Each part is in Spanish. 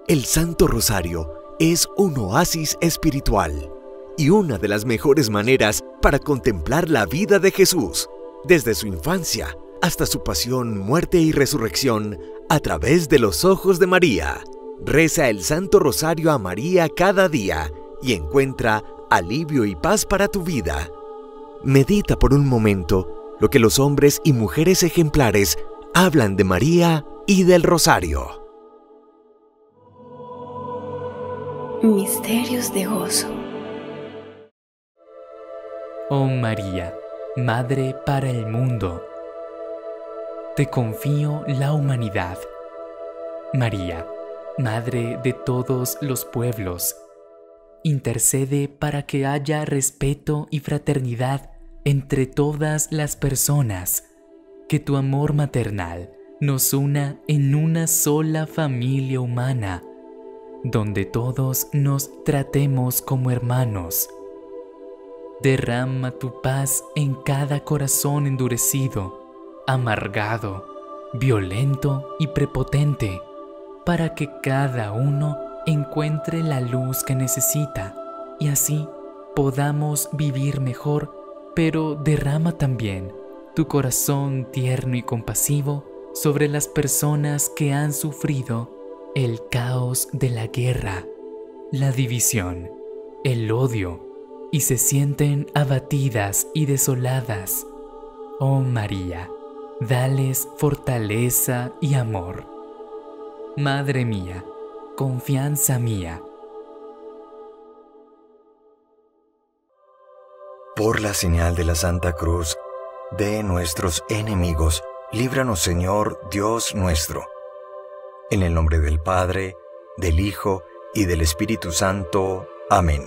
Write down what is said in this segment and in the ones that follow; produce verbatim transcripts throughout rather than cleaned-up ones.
El Santo Rosario es un oasis espiritual y una de las mejores maneras para contemplar la vida de Jesús, desde su infancia hasta su pasión, muerte y resurrección, a través de los ojos de María. Reza el Santo Rosario a María cada día y encuentra alivio y paz para tu vida. Medita por un momento lo que los hombres y mujeres ejemplares hablan de María y del Rosario. Misterios de gozo. Oh María, Madre para el mundo, te confío la humanidad. María, Madre de todos los pueblos, intercede para que haya respeto y fraternidad entre todas las personas, que tu amor maternal nos una en una sola familia humana, donde todos nos tratemos como hermanos. Derrama tu paz en cada corazón endurecido, amargado, violento y prepotente, para que cada uno encuentre la luz que necesita y así podamos vivir mejor, pero derrama también tu corazón tierno y compasivo sobre las personas que han sufrido el caos de la guerra, la división, el odio y se sienten abatidas y desoladas. Oh María, dales fortaleza y amor. Madre mía, confianza mía. Por la señal de la Santa Cruz de nuestros enemigos, líbranos, Señor Dios nuestro. En el nombre del Padre, del Hijo y del Espíritu Santo. Amén.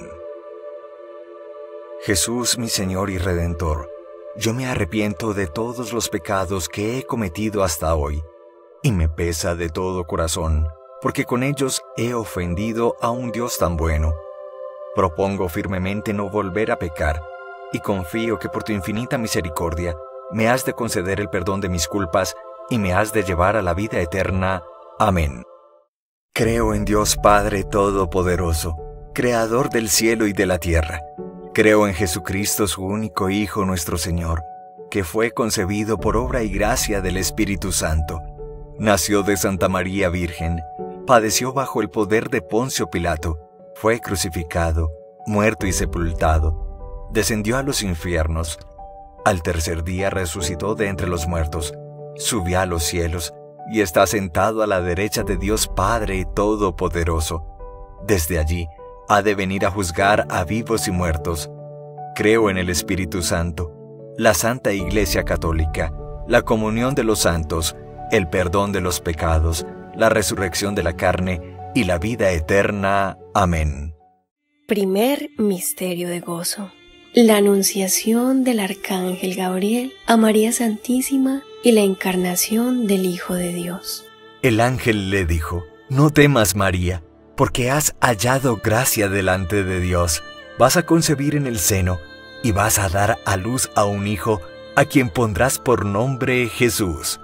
Jesús, mi Señor y Redentor, yo me arrepiento de todos los pecados que he cometido hasta hoy, y me pesa de todo corazón, porque con ellos he ofendido a un Dios tan bueno. Propongo firmemente no volver a pecar, y confío que por tu infinita misericordia me has de conceder el perdón de mis culpas y me has de llevar a la vida eterna. Amén. Creo en Dios Padre Todopoderoso, Creador del cielo y de la tierra. Creo en Jesucristo, su único Hijo, nuestro Señor, que fue concebido por obra y gracia del Espíritu Santo. Nació de Santa María Virgen, padeció bajo el poder de Poncio Pilato, fue crucificado, muerto y sepultado, descendió a los infiernos. Al tercer día resucitó de entre los muertos, subió a los cielos y está sentado a la derecha de Dios Padre Todopoderoso. Desde allí ha de venir a juzgar a vivos y muertos. Creo en el Espíritu Santo, la Santa Iglesia Católica, la comunión de los santos, el perdón de los pecados, la resurrección de la carne y la vida eterna. Amén. Primer misterio de gozo. La anunciación del Arcángel Gabriel a María Santísima y la encarnación del Hijo de Dios. El ángel le dijo: No temas, María, porque has hallado gracia delante de Dios. Vas a concebir en el seno y vas a dar a luz a un hijo, a quien pondrás por nombre Jesús.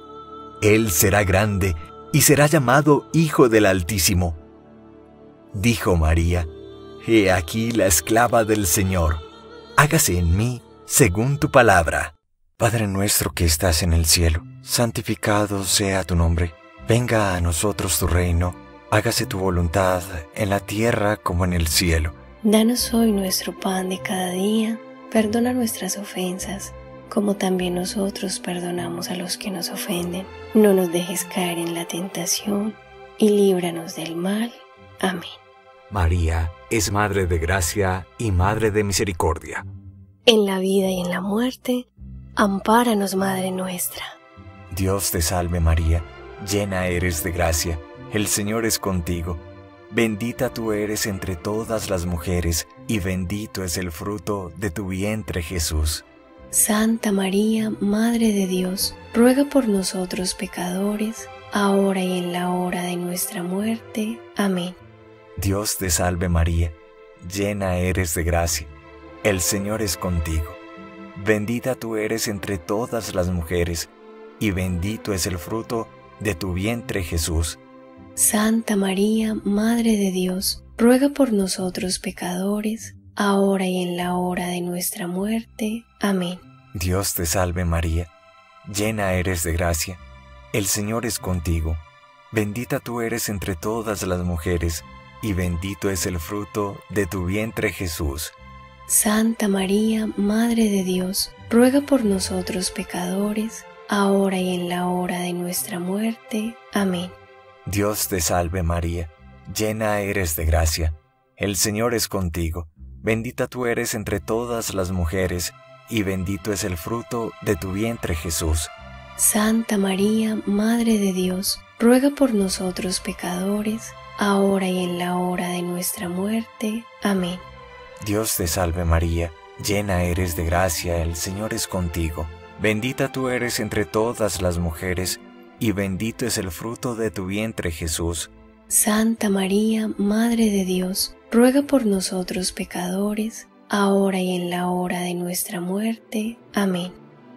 Él será grande y será llamado Hijo del Altísimo. Dijo María: He aquí la esclava del Señor, hágase en mí según tu palabra. Padre nuestro que estás en el cielo, santificado sea tu nombre. Venga a nosotros tu reino, hágase tu voluntad en la tierra como en el cielo. Danos hoy nuestro pan de cada día, perdona nuestras ofensas, como también nosotros perdonamos a los que nos ofenden. No nos dejes caer en la tentación y líbranos del mal. Amén. María es Madre de Gracia y Madre de Misericordia. En la vida y en la muerte, ampáranos, Madre nuestra. Dios te salve María, llena eres de gracia, el Señor es contigo. Bendita tú eres entre todas las mujeres, y bendito es el fruto de tu vientre Jesús. Santa María, Madre de Dios, ruega por nosotros pecadores, ahora y en la hora de nuestra muerte. Amén. Dios te salve María, llena eres de gracia, el Señor es contigo. Bendita tú eres entre todas las mujeres, y bendito es el fruto de tu vientre Jesús. Santa María, Madre de Dios, ruega por nosotros pecadores, ahora y en la hora de nuestra muerte. Amén. Dios te salve María, llena eres de gracia, el Señor es contigo. Bendita tú eres entre todas las mujeres, y bendito es el fruto de tu vientre Jesús. Santa María, Madre de Dios, ruega por nosotros pecadores, ahora y en la hora de nuestra muerte. Amén. Dios te salve María, llena eres de gracia, el Señor es contigo. Bendita tú eres entre todas las mujeres, y bendito es el fruto de tu vientre Jesús. Santa María, Madre de Dios, ruega por nosotros pecadores, ahora y en la hora de nuestra muerte. Amén. Dios te salve María, llena eres de gracia, el Señor es contigo. Bendita tú eres entre todas las mujeres, y bendito es el fruto de tu vientre Jesús. Santa María, Madre de Dios, ruega por nosotros pecadores, ahora y en la hora de nuestra muerte. Amén.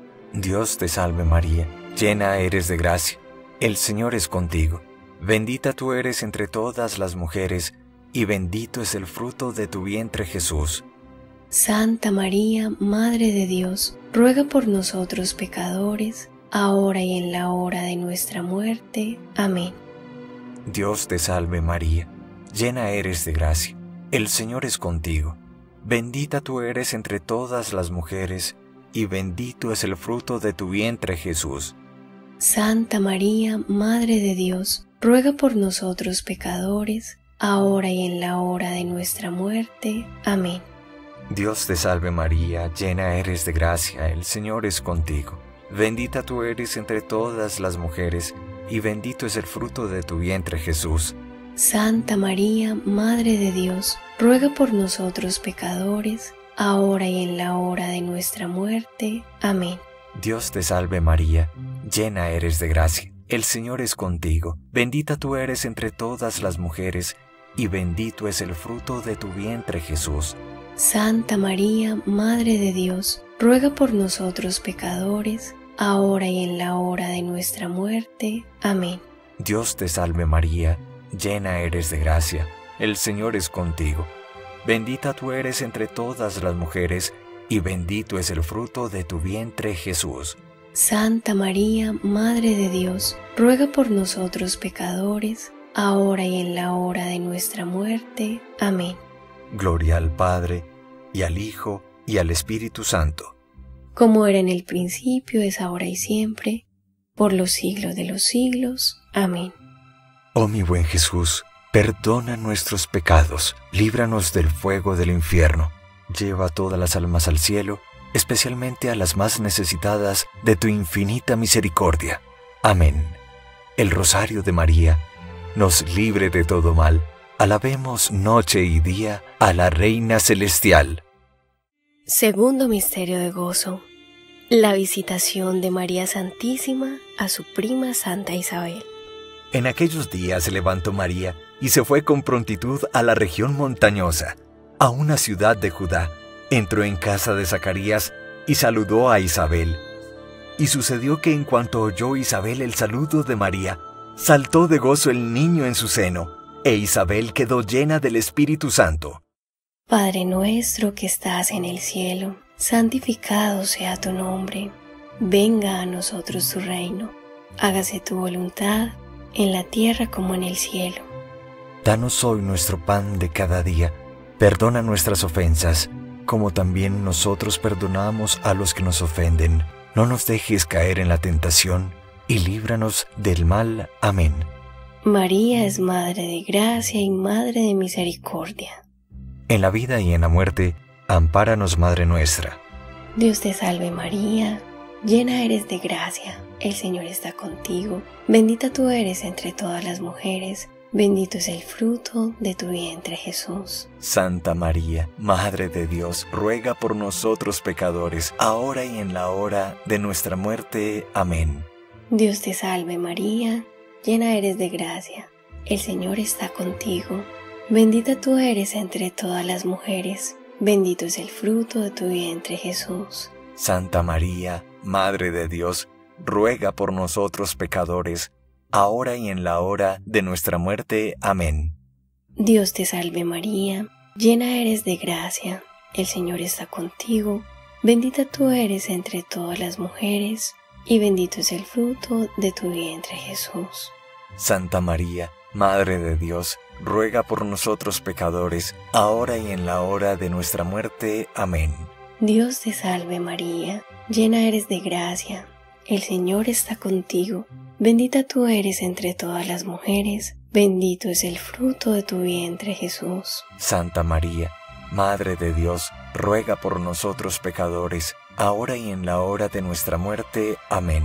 Dios te salve María, llena eres de gracia, el Señor es contigo. Bendita tú eres entre todas las mujeres, y bendito es el fruto de tu vientre Jesús. Santa María, Madre de Dios, ruega por nosotros pecadores, ahora y en la hora de nuestra muerte. Amén. Dios te salve María, llena eres de gracia, el Señor es contigo. Bendita tú eres entre todas las mujeres, y bendito es el fruto de tu vientre Jesús. Santa María, Madre de Dios, ruega por nosotros pecadores, ahora y en la hora de nuestra muerte. Amén. Dios te salve María, llena eres de gracia, el Señor es contigo. Bendita tú eres entre todas las mujeres, y bendito es el fruto de tu vientre Jesús. Santa María, Madre de Dios, ruega por nosotros pecadores, ahora y en la hora de nuestra muerte. Amén. Dios te salve María, llena eres de gracia, el Señor es contigo. Bendita tú eres entre todas las mujeres, y bendito es el fruto de tu vientre Jesús. Santa María, Madre de Dios, ruega por nosotros pecadores, ahora y en la hora de nuestra muerte. Amén. Dios te salve María, llena eres de gracia, el Señor es contigo. Bendita tú eres entre todas las mujeres, y bendito es el fruto de tu vientre Jesús. Santa María, Madre de Dios, ruega por nosotros pecadores, ahora y en la hora de nuestra muerte. Amén. Gloria al Padre, y al Hijo, y al Espíritu Santo. Como era en el principio, es ahora y siempre, por los siglos de los siglos. Amén. Oh mi buen Jesús, perdona nuestros pecados, líbranos del fuego del infierno, lleva todas las almas al cielo, especialmente a las más necesitadas de tu infinita misericordia. Amén. El Rosario de María nos libre de todo mal. Alabemos noche y día a la Reina Celestial. Segundo misterio de gozo. La visitación de María Santísima a su prima Santa Isabel. En aquellos días se levantó María y se fue con prontitud a la región montañosa, a una ciudad de Judá. Entró en casa de Zacarías y saludó a Isabel. Y sucedió que en cuanto oyó Isabel el saludo de María, saltó de gozo el niño en su seno, e Isabel quedó llena del Espíritu Santo. Padre nuestro que estás en el cielo, santificado sea tu nombre. Venga a nosotros tu reino. Hágase tu voluntad, en la tierra como en el cielo. Danos hoy nuestro pan de cada día. Perdona nuestras ofensas, como también nosotros perdonamos a los que nos ofenden. No nos dejes caer en la tentación, y líbranos del mal. Amén. María es Madre de Gracia y Madre de Misericordia. En la vida y en la muerte, ampáranos, Madre nuestra. Dios te salve María, llena eres de gracia, el Señor está contigo. Bendita tú eres entre todas las mujeres, bendito es el fruto de tu vientre Jesús. Santa María, Madre de Dios, ruega por nosotros pecadores, ahora y en la hora de nuestra muerte. Amén. Dios te salve María, llena eres de gracia, el Señor está contigo. Bendita tú eres entre todas las mujeres, bendito es el fruto de tu vientre Jesús. Santa María, Madre de Dios, ruega por nosotros pecadores, ahora y en la hora de nuestra muerte. Amén. Dios te salve María, llena eres de gracia, el Señor está contigo, bendita tú eres entre todas las mujeres, y bendito es el fruto de tu vientre Jesús. Santa María, Madre de Dios, ruega por nosotros pecadores, ahora y en la hora de nuestra muerte. Amén. Dios te salve María, llena eres de gracia, el Señor está contigo, bendita tú eres entre todas las mujeres, bendito es el fruto de tu vientre Jesús. Santa María, Madre de Dios, ruega por nosotros pecadores, ahora y en la hora de nuestra muerte. Amén.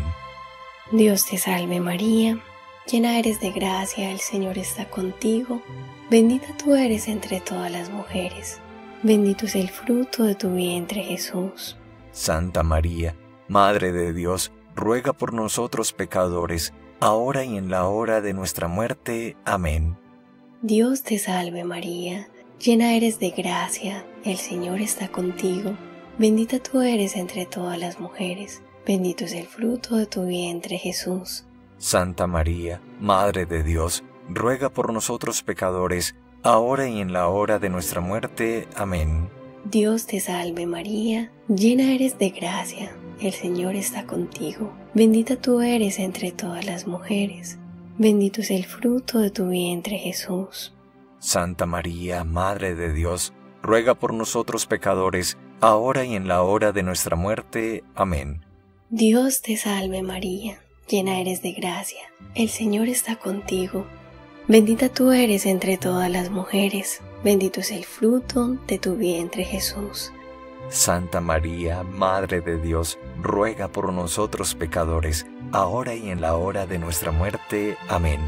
Dios te salve María, llena eres de gracia, el Señor está contigo, bendita tú eres entre todas las mujeres, bendito es el fruto de tu vientre Jesús. Santa María, Madre de Dios, ruega por nosotros pecadores, ahora y en la hora de nuestra muerte. Amén. Dios te salve María, llena eres de gracia, el Señor está contigo, bendita tú eres entre todas las mujeres, bendito es el fruto de tu vientre Jesús. Santa María, Madre de Dios, ruega por nosotros pecadores, ahora y en la hora de nuestra muerte. Amén. Dios te salve María, llena eres de gracia, el Señor está contigo, bendita tú eres entre todas las mujeres, bendito es el fruto de tu vientre Jesús. Santa María, Madre de Dios, ruega por nosotros pecadores, ahora y en la hora de nuestra muerte. Amén. Dios te salve María, llena eres de gracia, el Señor está contigo, bendita tú eres entre todas las mujeres, bendito es el fruto de tu vientre Jesús. Santa María, Madre de Dios, ruega por nosotros pecadores, ahora y en la hora de nuestra muerte. Amén.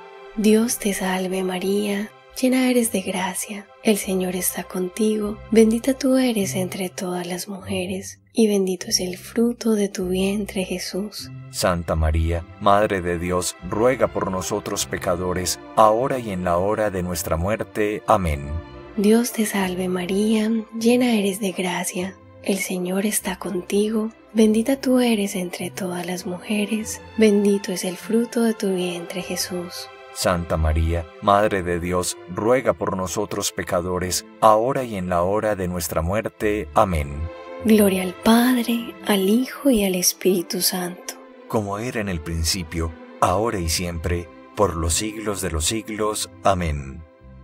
Dios te salve María, llena eres de gracia, el Señor está contigo, bendita tú eres entre todas las mujeres, y bendito es el fruto de tu vientre Jesús. Santa María, Madre de Dios, ruega por nosotros pecadores, ahora y en la hora de nuestra muerte. Amén. Dios te salve María, llena eres de gracia, el Señor está contigo, bendita tú eres entre todas las mujeres, bendito es el fruto de tu vientre Jesús. Santa María, Madre de Dios, ruega por nosotros pecadores, ahora y en la hora de nuestra muerte. Amén. Gloria al Padre, al Hijo y al Espíritu Santo. Como era en el principio, ahora y siempre, por los siglos de los siglos. Amén.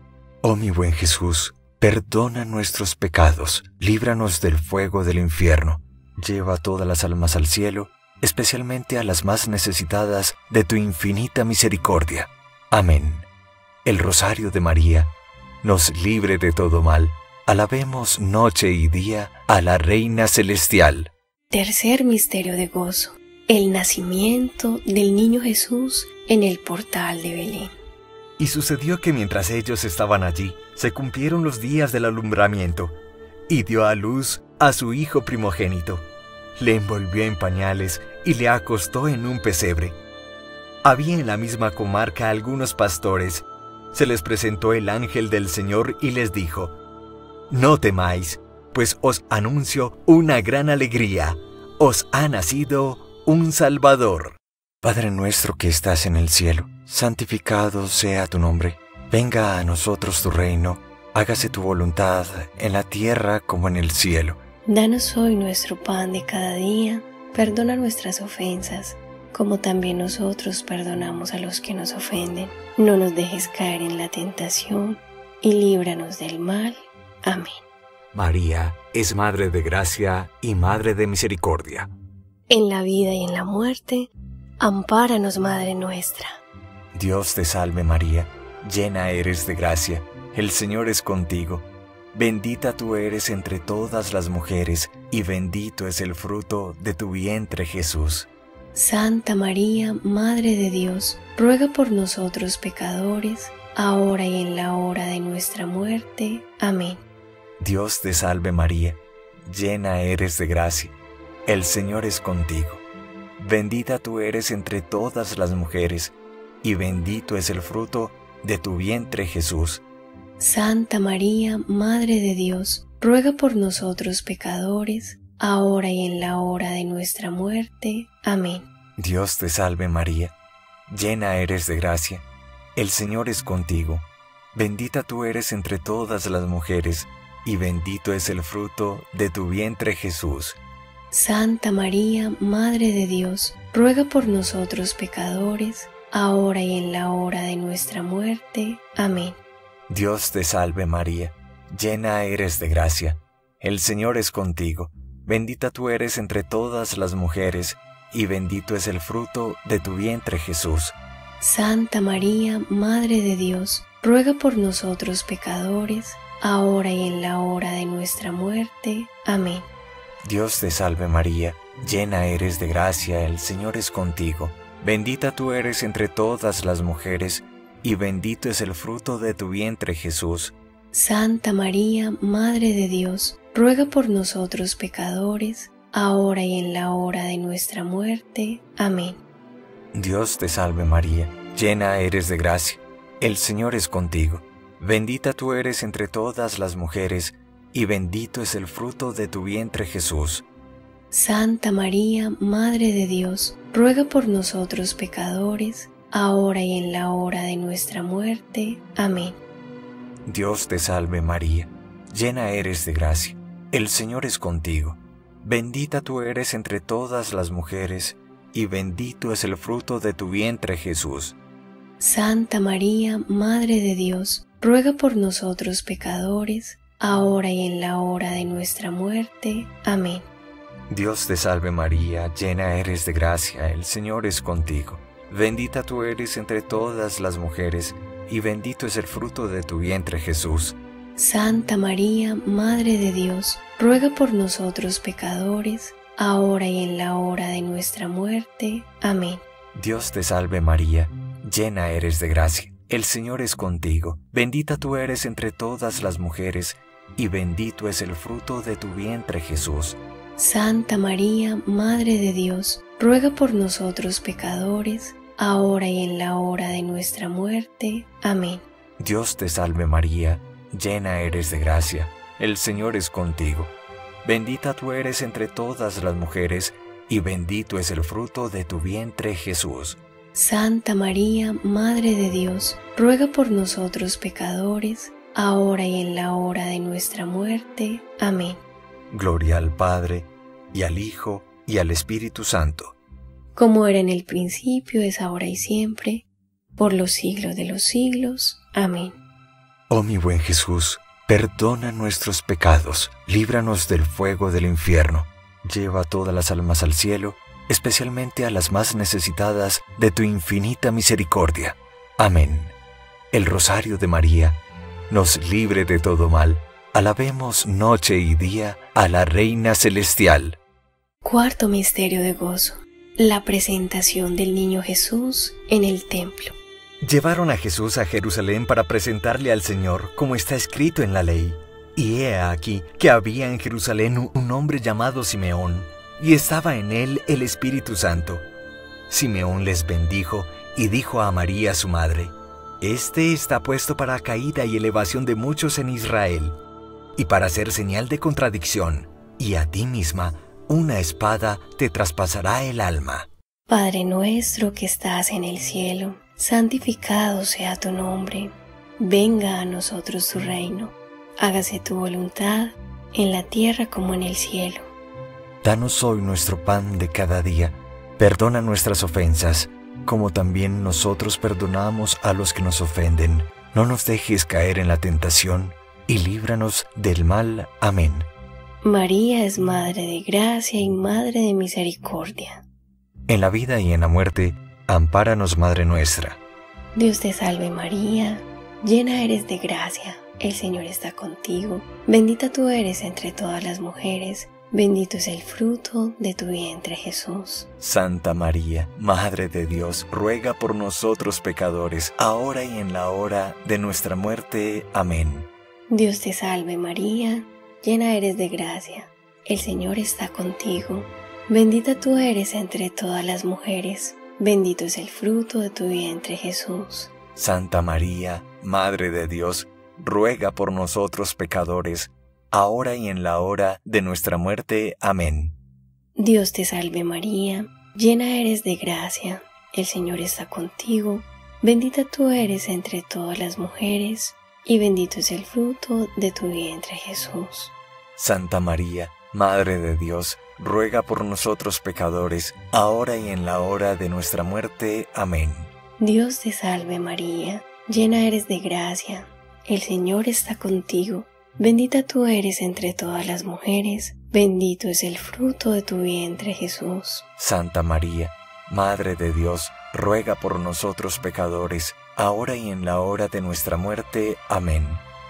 Oh mi buen Jesús, perdona nuestros pecados, líbranos del fuego del infierno, lleva a todas las almas al cielo, especialmente a las más necesitadas de tu infinita misericordia. Amén. El Rosario de María nos libre de todo mal. Alabemos noche y día a la Reina Celestial. Tercer misterio de gozo: el nacimiento del niño Jesús en el portal de Belén. Y sucedió que mientras ellos estaban allí, se cumplieron los días del alumbramiento, y dio a luz a su hijo primogénito. Le envolvió en pañales y le acostó en un pesebre. Había en la misma comarca algunos pastores. Se les presentó el ángel del Señor y les dijo: No temáis, pues os anuncio una gran alegría. Os ha nacido un Salvador. Padre nuestro que estás en el cielo, santificado sea tu nombre. Venga a nosotros tu reino. Hágase tu voluntad en la tierra como en el cielo. Danos hoy nuestro pan de cada día. Perdona nuestras ofensas, como también nosotros perdonamos a los que nos ofenden. No nos dejes caer en la tentación, y líbranos del mal. Amén. María es Madre de Gracia y Madre de Misericordia. En la vida y en la muerte, ampáranos, Madre nuestra. Dios te salve María, llena eres de gracia, el Señor es contigo. Bendita tú eres entre todas las mujeres, y bendito es el fruto de tu vientre Jesús. Santa María, Madre de Dios, ruega por nosotros pecadores, ahora y en la hora de nuestra muerte. Amén. Dios te salve María, llena eres de gracia, el Señor es contigo. Bendita tú eres entre todas las mujeres, y bendito es el fruto de tu vientre Jesús. Santa María, Madre de Dios, ruega por nosotros pecadores, ahora y en la hora de nuestra muerte. Amén. Dios te salve María, llena eres de gracia, el Señor es contigo. Bendita tú eres entre todas las mujeres, y bendito es el fruto de tu vientre Jesús. Santa María, Madre de Dios, ruega por nosotros pecadores, ahora y en la hora de nuestra muerte. Amén. Dios te salve María, llena eres de gracia, el Señor es contigo. Bendita tú eres entre todas las mujeres, y bendito es el fruto de tu vientre Jesús. Santa María, Madre de Dios, ruega por nosotros pecadores, ahora y en la hora de nuestra muerte. Amén. Dios te salve María, llena eres de gracia, el Señor es contigo. Bendita tú eres entre todas las mujeres, y bendito es el fruto de tu vientre Jesús. Santa María, Madre de Dios, ruega por nosotros pecadores, ahora y en la hora de nuestra muerte. Amén. Dios te salve María, llena eres de gracia, el Señor es contigo. Bendita tú eres entre todas las mujeres, y bendito es el fruto de tu vientre Jesús. Santa María, Madre de Dios, ruega por nosotros pecadores, ahora y en la hora de nuestra muerte. Amén. Dios te salve María, llena eres de gracia, el Señor es contigo. Bendita tú eres entre todas las mujeres, y bendito es el fruto de tu vientre Jesús. Santa María, Madre de Dios, ruega por nosotros pecadores, ahora y en la hora de nuestra muerte. Amén. Dios te salve María, llena eres de gracia, el Señor es contigo. Bendita tú eres entre todas las mujeres, y bendito es el fruto de tu vientre Jesús. Santa María, Madre de Dios, ruega por nosotros pecadores, ahora y en la hora de nuestra muerte. Amén. Dios te salve María, llena eres de gracia, el Señor es contigo. Bendita tú eres entre todas las mujeres, y bendito es el fruto de tu vientre Jesús. Santa María, Madre de Dios, ruega por nosotros pecadores, ahora y en la hora de nuestra muerte. Amén. Dios te salve María, llena eres de gracia, el Señor es contigo. Bendita tú eres entre todas las mujeres, y bendito es el fruto de tu vientre Jesús. Santa María, Madre de Dios, ruega por nosotros pecadores, ahora y en la hora de nuestra muerte. Amén. Gloria al Padre, y al Hijo, y al Espíritu Santo. Como era en el principio, es ahora y siempre, por los siglos de los siglos. Amén. Oh mi buen Jesús, perdona nuestros pecados, líbranos del fuego del infierno, lleva todas las almas al cielo, especialmente a las más necesitadas de tu infinita misericordia. Amén. El Rosario de María nos libre de todo mal. Alabemos noche y día a la Reina Celestial. Cuarto misterio de gozo: la presentación del niño Jesús en el templo. Llevaron a Jesús a Jerusalén para presentarle al Señor, como está escrito en la ley. Y he aquí que había en Jerusalén un hombre llamado Simeón, y estaba en él el Espíritu Santo. Simeón les bendijo y dijo a María su madre: Este está puesto para caída y elevación de muchos en Israel, y para ser señal de contradicción, y a ti misma una espada te traspasará el alma. Padre nuestro que estás en el cielo, santificado sea tu nombre. Venga a nosotros tu reino. Hágase tu voluntad, en la tierra como en el cielo. Danos hoy nuestro pan de cada día. Perdona nuestras ofensas, como también nosotros perdonamos a los que nos ofenden. No nos dejes caer en la tentación, y líbranos del mal. Amén. María es Madre de Gracia y Madre de Misericordia. En la vida y en la muerte, ampáranos, Madre nuestra. Dios te salve María, llena eres de gracia, el Señor está contigo. Bendita tú eres entre todas las mujeres, bendito es el fruto de tu vientre Jesús. Santa María, Madre de Dios, ruega por nosotros pecadores, ahora y en la hora de nuestra muerte. Amén. Dios te salve María, llena eres de gracia, el Señor está contigo. Bendita tú eres entre todas las mujeres, bendito es el fruto de tu vientre Jesús. Santa María, Madre de Dios, ruega por nosotros pecadores, ahora y en la hora de nuestra muerte. Amén. Dios te salve María, llena eres de gracia, el Señor está contigo. Bendita tú eres entre todas las mujeres, y bendito es el fruto de tu vientre, Jesús. Santa María, Madre de Dios, ruega por nosotros pecadores, ahora y en la hora de nuestra muerte. Amén. Dios te salve María, llena eres de gracia, el Señor está contigo. Bendita tú eres entre todas las mujeres, bendito es el fruto de tu vientre, Jesús. Santa María, Madre de Dios, ruega por nosotros pecadores, ahora y en la hora de nuestra muerte. Amén.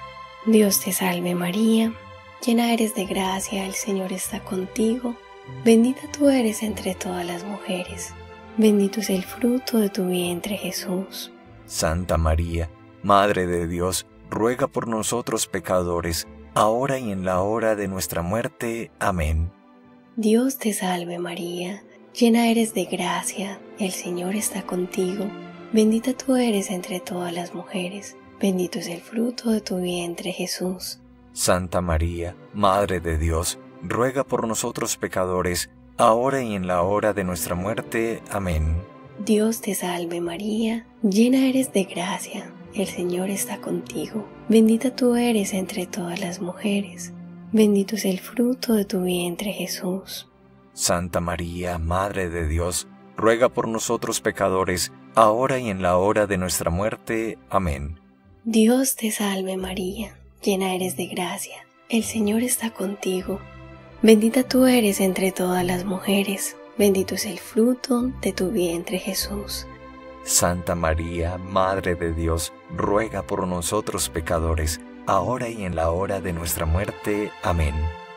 Dios te salve María, llena eres de gracia, el Señor está contigo. Bendita tú eres entre todas las mujeres, bendito es el fruto de tu vientre, Jesús. Santa María, Madre de Dios, ruega por nosotros pecadores, ahora y en la hora de nuestra muerte. Amén. Dios te salve María, llena eres de gracia, el Señor está contigo. Bendita tú eres entre todas las mujeres, bendito es el fruto de tu vientre, Jesús. Santa María, Madre de Dios, ruega por nosotros pecadores, ahora y en la hora de nuestra muerte. Amén. Dios te salve María, llena eres de gracia, el Señor está contigo. Bendita tú eres entre todas las mujeres, bendito es el fruto de tu vientre, Jesús. Santa María, Madre de Dios, ruega por nosotros pecadores, ahora y en la hora de nuestra muerte. Amén. Dios te salve María, llena eres de gracia, el Señor está contigo. Bendita tú eres entre todas las mujeres, bendito es el fruto de tu vientre, Jesús. Santa María, Madre de Dios, ruega por nosotros pecadores, ahora y en la hora de nuestra muerte. Amén.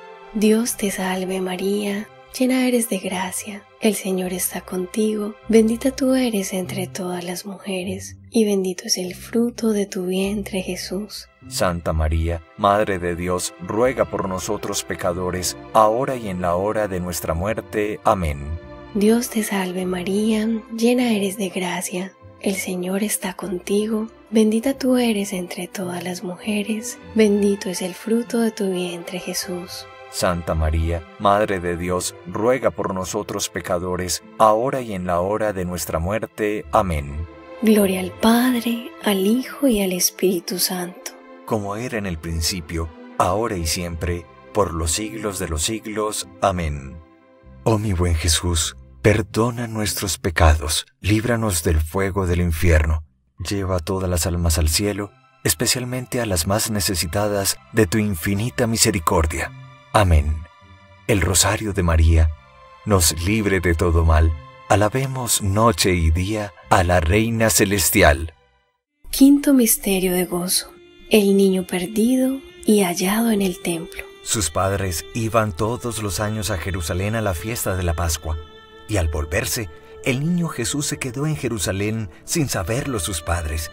Dios te salve María, llena eres de gracia, el Señor está contigo. Bendita tú eres entre todas las mujeres, y bendito es el fruto de tu vientre, Jesús. Santa María, Madre de Dios, ruega por nosotros pecadores, ahora y en la hora de nuestra muerte. Amén. Dios te salve María, llena eres de gracia, el Señor está contigo. Bendita tú eres entre todas las mujeres, bendito es el fruto de tu vientre, Jesús. Santa María, Madre de Dios, ruega por nosotros pecadores, ahora y en la hora de nuestra muerte. Amén. Gloria al Padre, al Hijo y al Espíritu Santo. Como era en el principio, ahora y siempre, por los siglos de los siglos. Amén. Oh mi buen Jesús, perdona nuestros pecados, líbranos del fuego del infierno, lleva a todas las almas al cielo, especialmente a las más necesitadas de tu infinita misericordia. Amén. El Rosario de María nos libre de todo mal. Alabemos noche y día a la Reina Celestial. Quinto misterio de gozo. El niño perdido y hallado en el templo. Sus padres iban todos los años a Jerusalén a la fiesta de la Pascua, y al volverse, el niño Jesús se quedó en Jerusalén sin saberlo sus padres.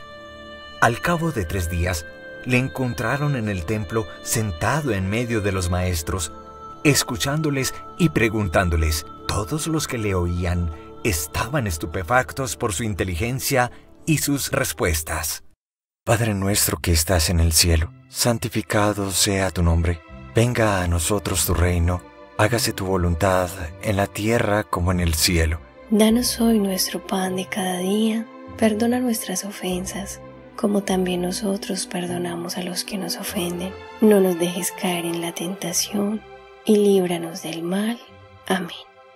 Al cabo de tres días, le encontraron en el templo sentado en medio de los maestros, escuchándoles y preguntándoles. Todos los que le oían estaban estupefactos por su inteligencia y sus respuestas. Padre nuestro que estás en el cielo, santificado sea tu nombre. Venga a nosotros tu reino, hágase tu voluntad en la tierra como en el cielo. Danos hoy nuestro pan de cada día, perdona nuestras ofensas, como también nosotros perdonamos a los que nos ofenden. No nos dejes caer en la tentación, y líbranos del mal. Amén.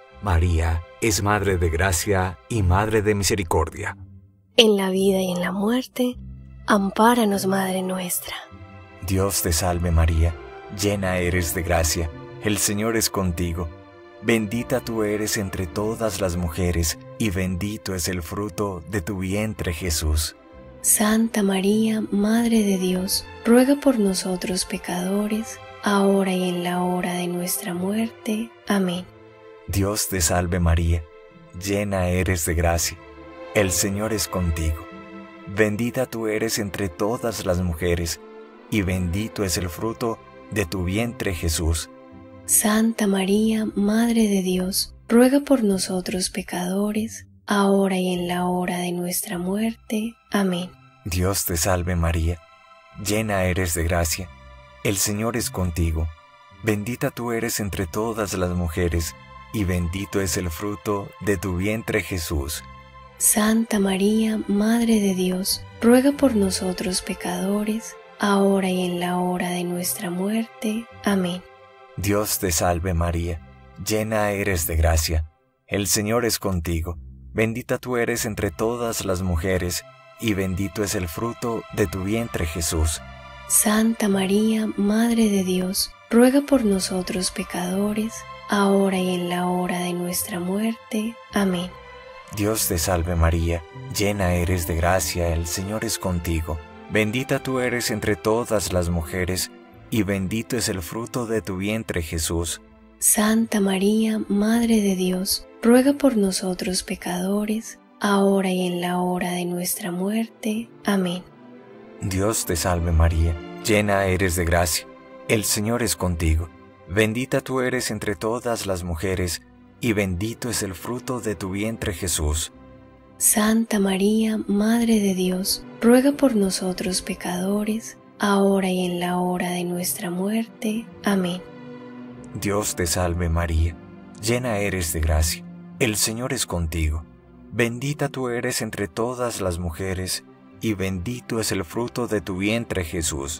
María es Madre de Gracia y Madre de Misericordia. En la vida y en la muerte, ampáranos, Madre nuestra. Dios te salve María, llena eres de gracia, el Señor es contigo. Bendita tú eres entre todas las mujeres, y bendito es el fruto de tu vientre, Jesús. Santa María, Madre de Dios, ruega por nosotros pecadores, ahora y en la hora de nuestra muerte. Amén. Dios te salve María, llena eres de gracia, el Señor es contigo. Bendita tú eres entre todas las mujeres, y bendito es el fruto de tu vientre, Jesús. Santa María, Madre de Dios, ruega por nosotros pecadores, ahora y en la hora de nuestra muerte. Amén. Dios te salve María, llena eres de gracia, el Señor es contigo. Bendita tú eres entre todas las mujeres, y bendito es el fruto de tu vientre, Jesús. Santa María, Madre de Dios, ruega por nosotros pecadores, ahora y en la hora de nuestra muerte. Amén. Dios te salve María, llena eres de gracia, el Señor es contigo, bendita tú eres entre todas las mujeres, y bendito es el fruto de tu vientre Jesús. Santa María, Madre de Dios, ruega por nosotros pecadores, ahora y en la hora de nuestra muerte. Amén. Dios te salve María, llena eres de gracia, el Señor es contigo, bendita tú eres entre todas las mujeres, y bendito es el fruto de tu vientre Jesús. Santa María, Madre de Dios, ruega por nosotros pecadores, ahora y en la hora de nuestra muerte. Amén. Dios te salve María, llena eres de gracia, el Señor es contigo, bendita tú eres entre todas las mujeres, y bendito es el fruto de tu vientre Jesús. Santa María, Madre de Dios, ruega por nosotros pecadores, ahora y en la hora de nuestra muerte. Amén. Dios te salve María, llena eres de gracia, el Señor es contigo, bendita tú eres entre todas las mujeres, y bendito es el fruto de tu vientre Jesús.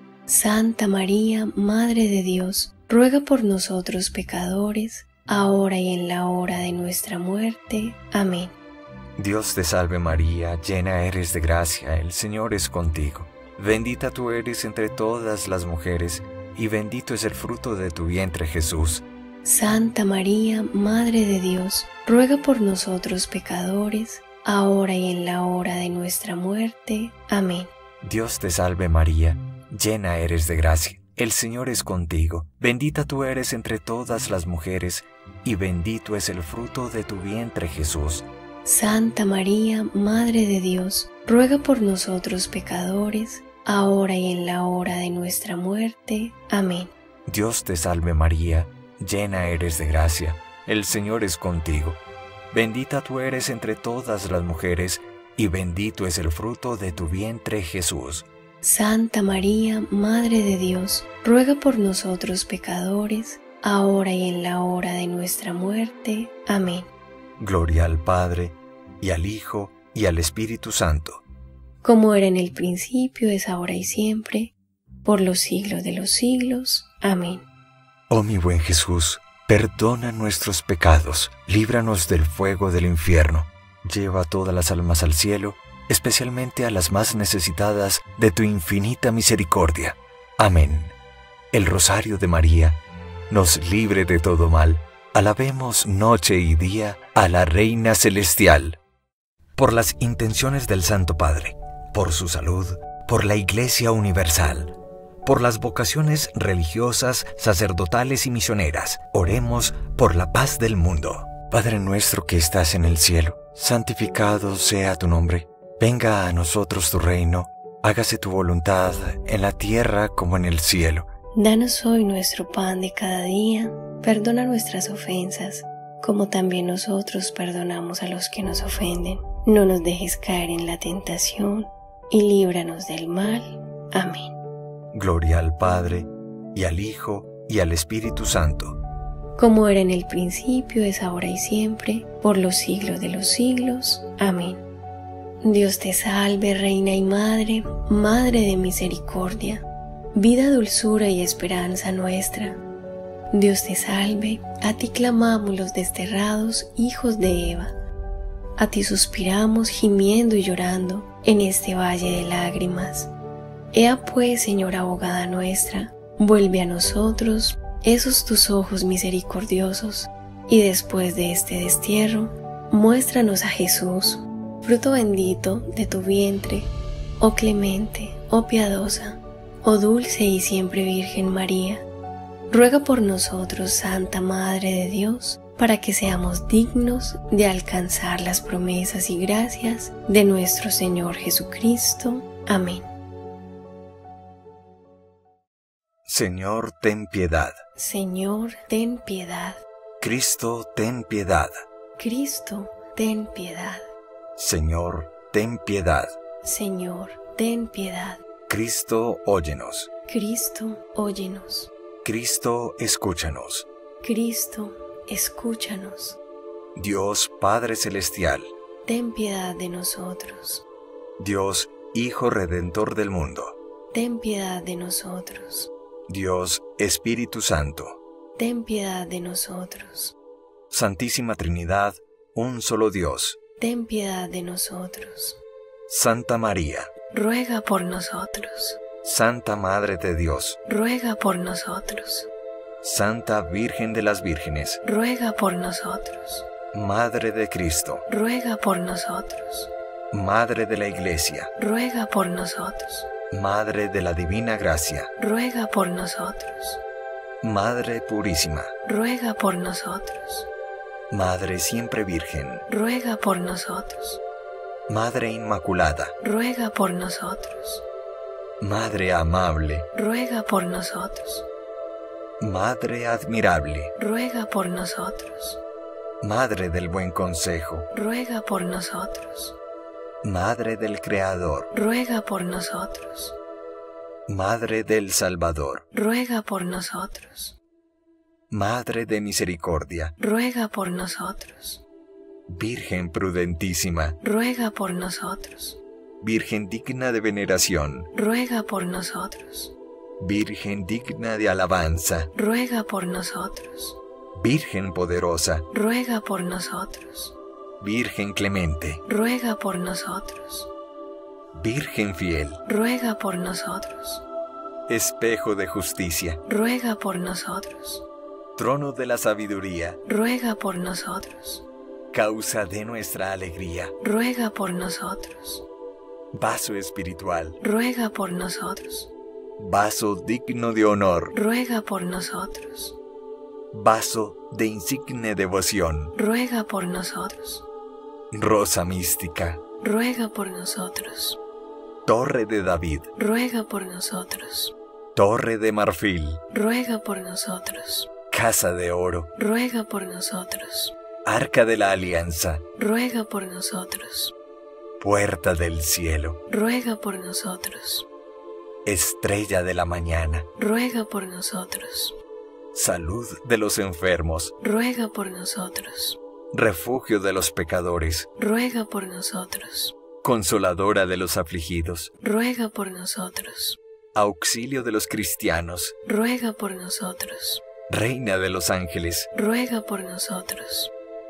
Santa María, Madre de Dios, ruega por nosotros pecadores, ahora y en la hora de nuestra muerte. Amén. Dios te salve María, llena eres de gracia, el Señor es contigo, bendita tú eres entre todas las mujeres, y bendito es el fruto de tu vientre Jesús. Santa María, Madre de Dios, ruega por nosotros pecadores, ahora y en la hora de nuestra muerte. Amén. Dios te salve María, llena eres de gracia, el Señor es contigo, bendita tú eres entre todas las mujeres, y bendito es el fruto de tu vientre Jesús. Santa María, Madre de Dios, ruega por nosotros pecadores, ahora y en la hora de nuestra muerte. Amén. Dios te salve María, llena eres de gracia, el Señor es contigo, bendita tú eres entre todas las mujeres, y bendito es el fruto de tu vientre Jesús. Santa María, Madre de Dios, ruega por nosotros pecadores, ahora y en la hora de nuestra muerte. Amén. Gloria al Padre, y al Hijo, y al Espíritu Santo. Como era en el principio, es ahora y siempre, por los siglos de los siglos. Amén. Oh mi buen Jesús, perdona nuestros pecados, líbranos del fuego del infierno, lleva a todas las almas al cielo, especialmente a las más necesitadas de tu infinita misericordia. Amén. El Rosario de María nos libre de todo mal. Alabemos noche y día a la Reina Celestial. Por las intenciones del Santo Padre, por su salud, por la Iglesia Universal, por las vocaciones religiosas, sacerdotales y misioneras, oremos por la paz del mundo. Padre nuestro que estás en el cielo, santificado sea tu nombre. Venga a nosotros tu reino, hágase tu voluntad en la tierra como en el cielo. Danos hoy nuestro pan de cada día, perdona nuestras ofensas, como también nosotros perdonamos a los que nos ofenden. No nos dejes caer en la tentación, y líbranos del mal. Amén. Gloria al Padre, y al Hijo, y al Espíritu Santo. Como era en el principio, es ahora y siempre, por los siglos de los siglos. Amén. Dios te salve, Reina y Madre, Madre de misericordia, vida, dulzura y esperanza nuestra. Dios te salve, a ti clamamos los desterrados hijos de Eva. A ti suspiramos gimiendo y llorando en este valle de lágrimas. Ea pues, Señora abogada nuestra, vuelve a nosotros esos tus ojos misericordiosos, y después de este destierro, muéstranos a Jesús, fruto bendito de tu vientre, oh clemente, oh piadosa, oh dulce y siempre Virgen María. Ruega por nosotros, Santa Madre de Dios, para que seamos dignos de alcanzar las promesas y gracias de nuestro Señor Jesucristo. Amén. Señor, ten piedad. Señor, ten piedad. Cristo, ten piedad. Cristo, ten piedad. Señor, ten piedad. Señor, ten piedad. Cristo, óyenos. Cristo, óyenos. Cristo, escúchanos. Cristo, escúchanos. Dios Padre Celestial, ten piedad de nosotros. Dios, Hijo Redentor del mundo, ten piedad de nosotros. Dios, Espíritu Santo, ten piedad de nosotros. Santísima Trinidad, un solo Dios, ten piedad de nosotros. Santa María, ruega por nosotros. Santa Madre de Dios, ruega por nosotros. Santa Virgen de las Vírgenes, ruega por nosotros. Madre de Cristo, ruega por nosotros. Madre de la Iglesia, ruega por nosotros. Madre de la Divina Gracia, ruega por nosotros. Madre Purísima, ruega por nosotros. Madre Siempre Virgen, ruega por nosotros. Madre Inmaculada, ruega por nosotros. Madre Amable, ruega por nosotros. Madre Admirable, ruega por nosotros. Madre del Buen Consejo, ruega por nosotros. Madre del Creador, ruega por nosotros. Madre del Salvador, ruega por nosotros. Madre de Misericordia, ruega por nosotros. Virgen prudentísima, ruega por nosotros. Virgen digna de veneración, ruega por nosotros. Virgen digna de alabanza, ruega por nosotros. Virgen poderosa, ruega por nosotros. Virgen clemente, ruega por nosotros. Virgen fiel, ruega por nosotros. Espejo de justicia, ruega por nosotros. Trono de la sabiduría, ruega por nosotros. Causa de nuestra alegría, ruega por nosotros. Vaso espiritual, ruega por nosotros. Vaso digno de honor, ruega por nosotros. Vaso de insigne devoción, ruega por nosotros. Rosa mística, ruega por nosotros. Torre de David, ruega por nosotros. Torre de marfil, ruega por nosotros. Casa de oro, ruega por nosotros. Arca de la Alianza, ruega por nosotros. Puerta del cielo, ruega por nosotros. Estrella de la mañana, ruega por nosotros. Salud de los enfermos, ruega por nosotros. Refugio de los pecadores, ruega por nosotros. Consoladora de los afligidos, ruega por nosotros. Auxilio de los cristianos, ruega por nosotros. Reina de los ángeles, ruega por nosotros.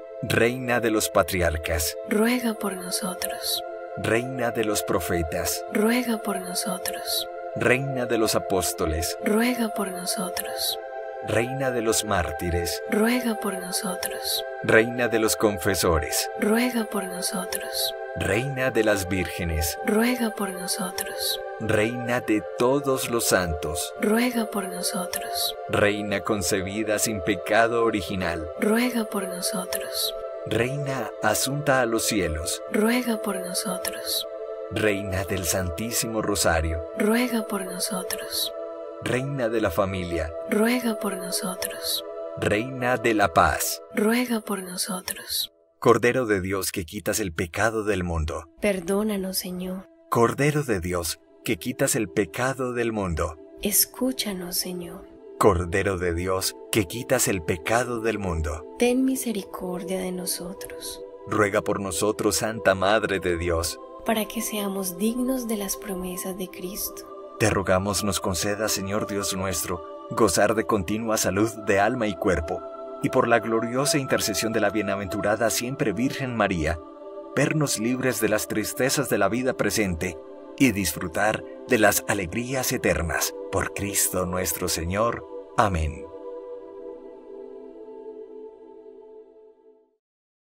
Reina de los patriarcas, ruega por nosotros. Reina de los profetas, ruega por nosotros. Reina de los apóstoles, ruega por nosotros. Reina de los mártires, ruega por nosotros. Reina de los confesores, ruega por nosotros. Reina de las vírgenes, ruega por nosotros. Reina de todos los santos, ruega por nosotros. Reina concebida sin pecado original, ruega por nosotros. Reina asunta a los cielos, ruega por nosotros. Reina del Santísimo Rosario, ruega por nosotros. Reina de la familia, ruega por nosotros. Reina de la paz, ruega por nosotros. Cordero de Dios que quitas el pecado del mundo, perdónanos, Señor. Cordero de Dios que quitas el pecado del mundo, escúchanos, Señor. Cordero de Dios que quitas el pecado del mundo, ten misericordia de nosotros. Ruega por nosotros, Santa Madre de Dios, para que seamos dignos de las promesas de Cristo. Te rogamos nos conceda, Señor Dios nuestro, gozar de continua salud de alma y cuerpo, y por la gloriosa intercesión de la bienaventurada siempre Virgen María, vernos libres de las tristezas de la vida presente y disfrutar de las alegrías eternas. Por Cristo nuestro Señor. Amén.